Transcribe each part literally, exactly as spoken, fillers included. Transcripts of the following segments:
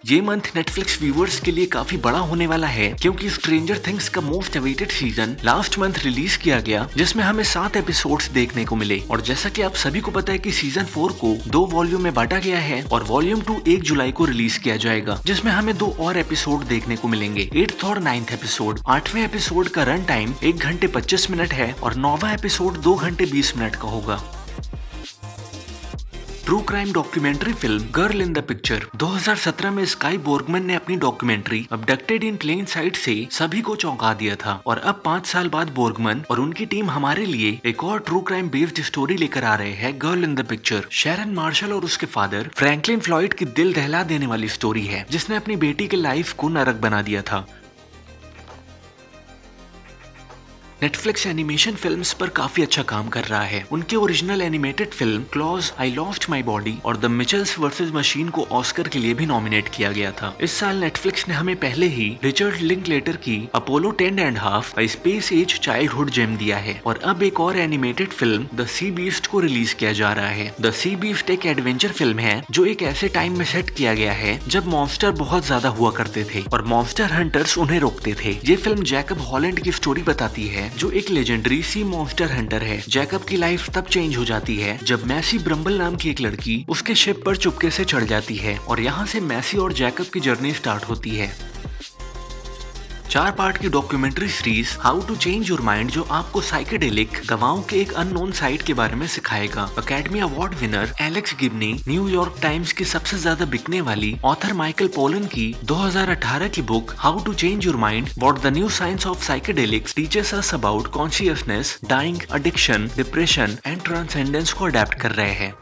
ये month Netflix viewers के लिए काफी बड़ा होने वाला है क्योंकि स्ट्रेंजर थिंग्स का most awaited season last month release किया गया, जिसमें हमें सात एपिसोड्स देखने को मिले। और जैसा कि आप सभी को पता है कि सीजन फोर को दो वॉल्यूम में बांटा गया है और वॉल्यूम टू एक जुलाई को रिलीज किया जाएगा, जिसमें हमें दो और एपिसोड देखने को मिलेंगे, एट्थ और नाइन्थ एपिसोड। आठवें एपिसोड का रन टाइम एक घंटे पच्चीस मिनट है और नौवां एपिसोड दो घंटे बीस मिनट का होगा। True crime documentary film Girl in the Picture दो हज़ार सत्रह में स्काई बोर्गमन ने अपनी documentary Abducted in Plain Sight से सभी को चौंका दिया था और अब पाँच साल बाद बोर्गमन और उनकी टीम हमारे लिए एक और ट्रू क्राइम बेस्ड स्टोरी लेकर आ रहे हैं, Girl in the Picture. Sharon Marshall और उसके फादर फ्रैंकलिन फ्लॉयड की दिल दहला देने वाली स्टोरी है, जिसने अपनी बेटी के लाइफ को नरक बना दिया था। नेटफ्लिक्स एनिमेशन फिल्म्स पर काफी अच्छा काम कर रहा है। उनके original animated film Klaus, I Lost My Body और द मिचेल्स वर्सेस मशीन को ऑस्कर के लिए भी नॉमिनेट किया गया था। इस साल नेटफ्लिक्स ने हमें पहले ही रिचर्ड लिंकलेटर की Apollo ten and half a space age childhood gem दिया है और अब एक और animated film The Sea Beast को रिलीज किया जा रहा है। द सी बीस्ट एक एडवेंचर फिल्म है जो एक ऐसे टाइम में सेट किया गया है जब मॉन्स्टर बहुत ज्यादा हुआ करते थे और मॉन्स्टर हंटर्स उन्हें रोकते थे। ये फिल्म जैकब हॉलैंड की स्टोरी बताती है जो एक लेजेंडरी सी मॉन्स्टर हंटर है। जैकब की लाइफ तब चेंज हो जाती है जब मैसी ब्रम्बल नाम की एक लड़की उसके शिप पर चुपके से चढ़ जाती है और यहाँ से मैसी और जैकब की जर्नी स्टार्ट होती है। चार पार्ट की documentary series How to Change Your Mind जो आपको साइकेडेलिक दवाओं के एक अननोन साइट के बारे में सिखाएगा। Academy award winner Alex Gibney, New York Times की सबसे ज्यादा बिकने वाली ऑथर माइकल पोलन की दो हज़ार अठारह की book How to Change Your Mind What the New Science of Psychedelics Teaches Us About Consciousness, Dying, Addiction, Depression and Transcendence को अडेप्ट कर रहे हैं।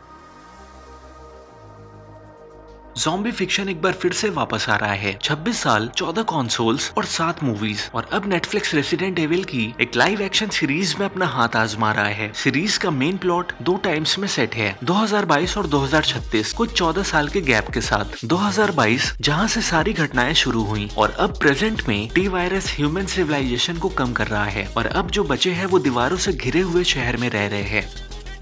ज़ॉम्बी फिक्शन एक बार फिर से वापस आ रहा है। छब्बीस साल, चौदह कंसोल्स और सात मूवीज और अब नेटफ्लिक्स रेसिडेंट एविल की एक लाइव एक्शन सीरीज में अपना हाथ आजमा रहा है। सीरीज का मेन प्लॉट दो टाइम्स में सेट है, दो हज़ार बाईस और दो हज़ार छत्तीस, कुछ चौदह साल के गैप के साथ। दो हज़ार बाईस जहां से सारी घटनाएं शुरू हुई और अब प्रेजेंट में टी वायरस ह्यूमन सिविलाइजेशन को कम कर रहा है और अब जो बचे हैं वो दीवारों से घिरे हुए शहर में रह रहे हैं।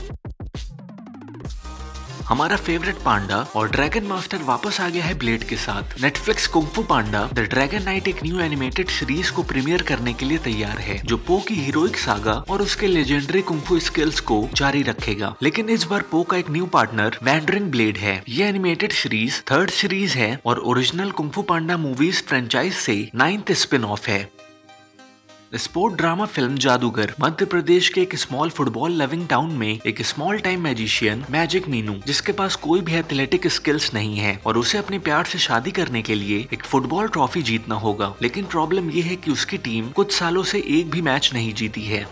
हमारा फेवरेट पांडा और ड्रैगन मास्टर वापस आ गया है ब्लेड के साथ। Netflix Kung Fu Panda The Dragon Knight एक न्यू एनिमेटेड सीरीज को प्रीमियर करने के लिए तैयार है जो पो की हीरोइक सागा और उसके लेजेंडरी कुंग-फू स्किल्स को जारी रखेगा। लेकिन इस बार पो का एक न्यू पार्टनर वैंडरिंग ब्लेड है। ये एनिमेटेड सीरीज थर्ड सीरीज है और original Kung Fu Panda movies franchise से नाइन्थ स्पिन ऑफ है। Sport drama film Jaadugar Madhya प्रदेश के एक स्मॉल फुटबॉल लविंग टाउन में एक small time magician magic Meenu, जिसके पास कोई भी एथलेटिक स्किल्स नहीं है और उसे अपने प्यार से शादी करने के लिए एक फुटबॉल ट्रॉफी जीतना होगा। लेकिन प्रॉब्लम यह है कि उसकी टीम कुछ सालों से एक भी मैच नहीं जीती है।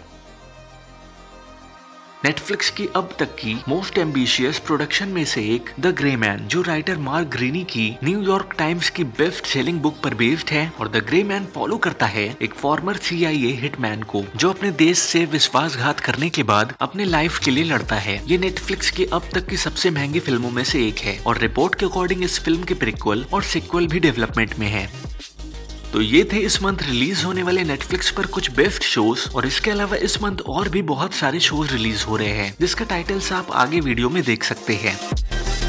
नेटफ्लिक्स की अब तक की मोस्ट एम्बिशियस प्रोडक्शन में से एक द ग्रे मैन जो राइटर मार्क ग्रीनी की न्यूयॉर्क टाइम्स की बेस्ट सेलिंग बुक पर बेस्ड है और द ग्रे मैन फॉलो करता है एक फॉर्मर सी आई ए हिटमैन को जो अपने देश से विश्वासघात करने के बाद अपने लाइफ के लिए लड़ता है। ये नेटफ्लिक्स की अब तक की सबसे महंगी फिल्मों में से एक है और रिपोर्ट के अकॉर्डिंग इस फिल्म के प्रीक्वल और सिक्वल भी डेवलपमेंट में है। तो ये थे इस मंथ रिलीज होने वाले नेटफ्लिक्स पर कुछ बेस्ट शोज और इसके अलावा इस मंथ और भी बहुत सारे शोज रिलीज हो रहे हैं जिसका टाइटल्स आप आगे वीडियो में देख सकते हैं।